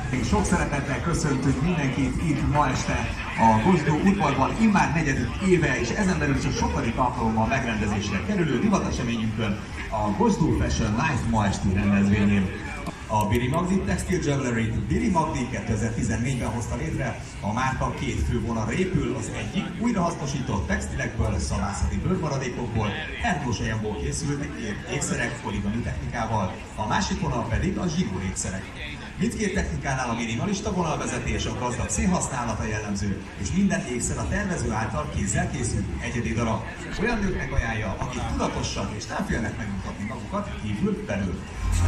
Sok szeretettel köszöntünk mindenkit itt ma este a Gosdó udvarban, immár negyedik éve, és ezen belül csak sokadik alkalommal megrendezésre kerülő divateseményünkön, a Gosdó Fashion Live ma esti rendezvényén. A Billy Magdi Textile Jewelry Billy Magdi 2014-ben hozta létre, a márka két fő vonalra épül, az egyik újrahasznosított textilekből, szavászati bőrmaradékokból, erdősajamból készült ékszerek poligami technikával, a másik vonal pedig a zsigó ékszerek. Mindkét technikánál a minimalista vonalvezetés, a gazdag színhasználata jellemző, és minden ékszer a tervező által kézzel készült egyedi darab. Olyan nőknek ajánlja, akik tudatosak és nem félnek megmutatni magukat kívül belül.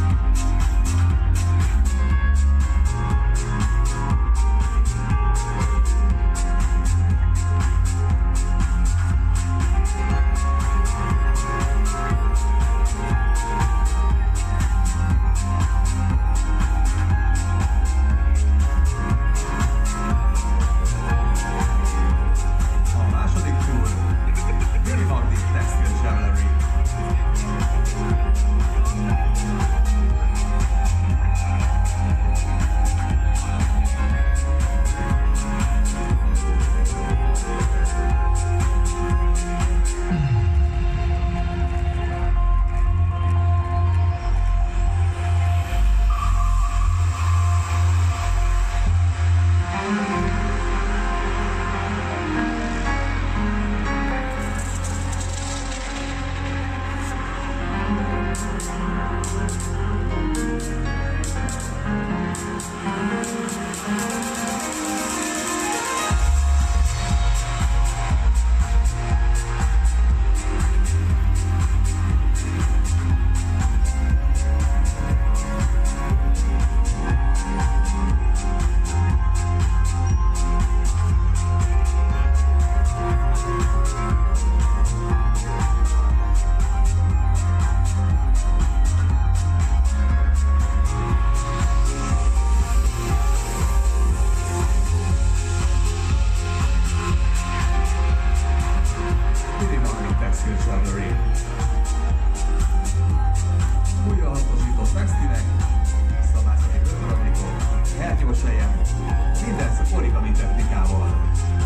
Újrahasznosított textilek, szabászati bőrmaradékok, hernyósejjem, minden origami technikával.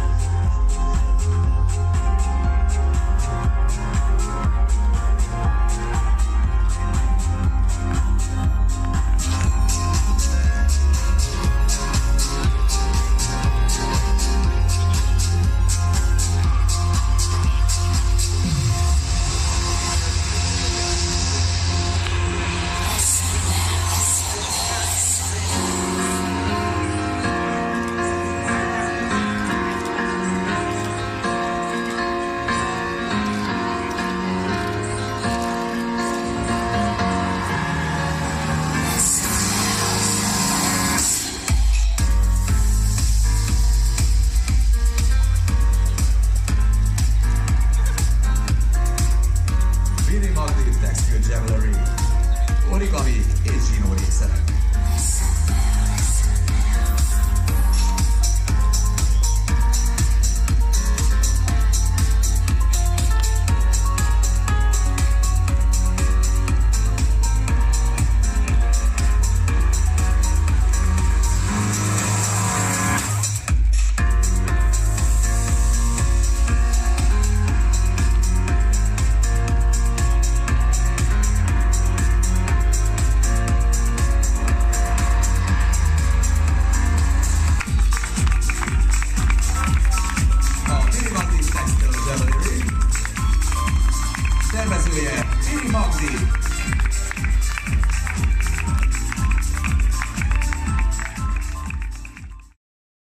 Billy Magdi Textile Jewelry, origami és zsinór ékszerek. Tervezője Billy Magdi.